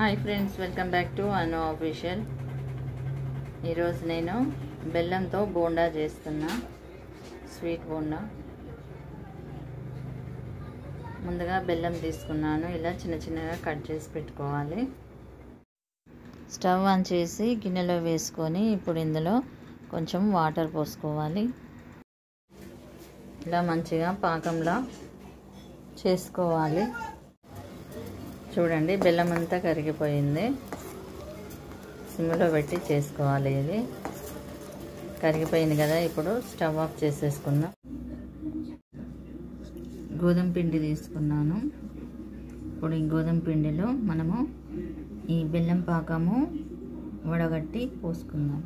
Hi friends, welcome back to Anu official. ఈరోజు నేను బెల్లంతో బోండా చేస్తున్నా, స్వీట్ బోండా. ముందుగా బెల్లం తీసుకున్నాను, ఇలా చిన్న చిన్నగా కట్ చేసి పెట్టుకోవాలి. స్టవ్ ఆన్ చేసి గిన్నెలో వేసుకొని ఇప్పుడు ఇందులో కొంచెం వాటర్ పోసుకోవాలి. ఇలా మంచిగా పాకంలా చేసుకోవాలి. చూడండి, బెల్లం అంతా కరిగిపోయింది. సిమ్లో పెట్టి చేసుకోవాలి. ఇది కరిగిపోయింది కదా, ఇప్పుడు స్టవ్ ఆఫ్ చేసేసుకుందాం. గోధుమ పిండి తీసుకున్నాను. ఇప్పుడు ఈ గోధుమ పిండిలో మనము ఈ బెల్లం పాకము వడగట్టి పోసుకుందాం.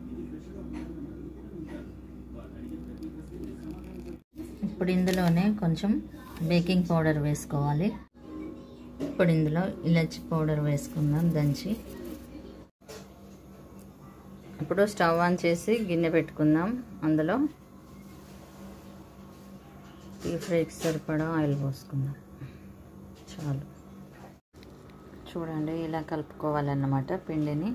ఇప్పుడు ఇందులోనే కొంచెం బేకింగ్ పౌడర్ వేసుకోవాలి. ఇప్పుడు ఇందులో ఇలాచి పౌడర్ వేసుకుందాం దంచి. ఇప్పుడు స్టవ్ ఆన్ చేసి గిన్నె పెట్టుకుందాం. అందులో డీప్ ఫ్రైకి సరిపడా ఆయిల్ పోసుకుందాం. చాలు. చూడండి, ఇలా కలుపుకోవాలన్నమాట పిండిని.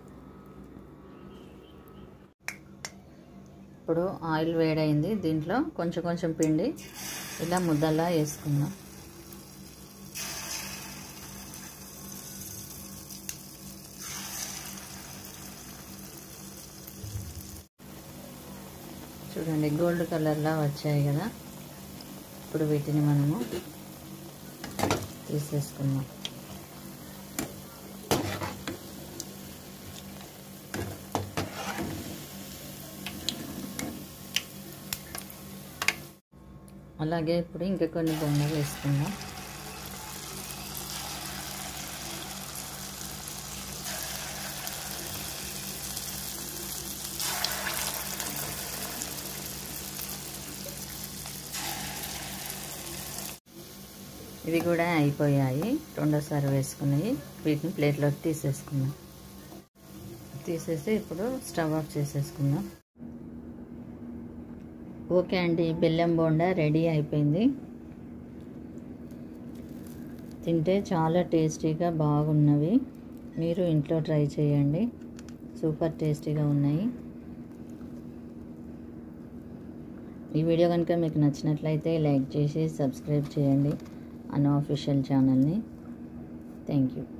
ఇప్పుడు ఆయిల్ వేడైంది. దీంట్లో కొంచెం కొంచెం పిండి ఇలా ముద్దలా వేసుకుందాం. చూడండి, గోల్డ్ కలర్లా వచ్చాయి కదా. ఇప్పుడు వీటిని మనము తీసేసుకుందాం. అలాగే ఇప్పుడు ఇంకా కొన్ని బొండ వేసుకుందాం. ఇవి కూడా అయిపోయాయి, రెండోసారి వేసుకున్నాయి. వీటిని ప్లేట్లోకి తీసేసుకుందాం. తీసేసి ఇప్పుడు స్టవ్ ఆఫ్ చేసేసుకుందాం. ఓకే అండి, బెల్లం బోండా రెడీ అయిపోయింది. తింటే చాలా టేస్టీగా బాగున్నవి. మీరు ఇంట్లో ట్రై చేయండి, సూపర్ టేస్టీగా ఉన్నాయి. ఈ వీడియో కనుక మీకు నచ్చినట్లయితే లైక్ చేసి సబ్స్క్రైబ్ చేయండి అను ఆఫీషియల్ ఛానల్ని. Thank you.